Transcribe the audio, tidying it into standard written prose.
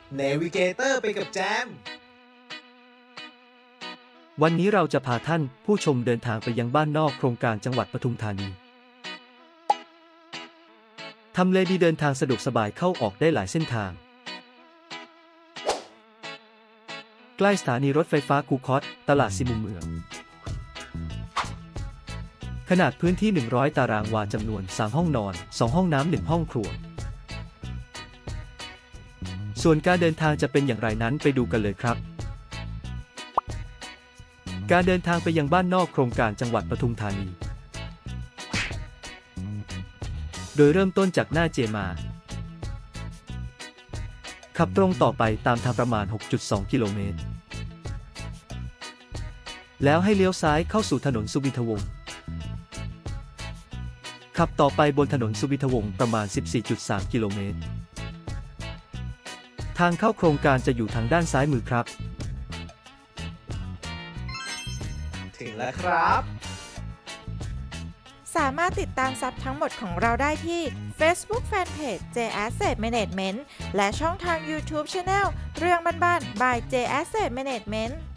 เนวิเกเตอร์ไปกับแจมวันนี้เราจะพาท่านผู้ชมเดินทางไปยังบ้านนอกโครงการจังหวัดปทุมธานีทำเลดีเดินทางสะดวกสบายเข้าออกได้หลายเส้นทางใกล้สถานีรถไฟฟ้าคูคตตลาดสี่มุมเมืองขนาดพื้นที่100 ตารางวาจำนวน3ห้องนอน2ห้องน้ำ1ห้องครัวส่วนการเดินทางจะเป็นอย่างไรนั้นไปดูกันเลยครับการเดินทางไปยังบ้านนอกโครงการจังหวัดปทุมธานีโดยเริ่มต้นจากหน้าเจมาขับตรงต่อไปตามทางประมาณ 6.2 กิโลเมตรแล้วให้เลี้ยวซ้ายเข้าสู่ถนนสุวินทวงศ์ขับต่อไปบนถนนสุวินทวงศ์ประมาณ 14.3 กิโลเมตรทางเข้าโครงการจะอยู่ทางด้านซ้ายมือครับถึงแล้วครับสามารถติดตามซับทั้งหมดของเราได้ที่ Facebook Fanpage J Asset Management และช่องทาง YouTube Channel เรื่องบ้านๆ by J Asset Management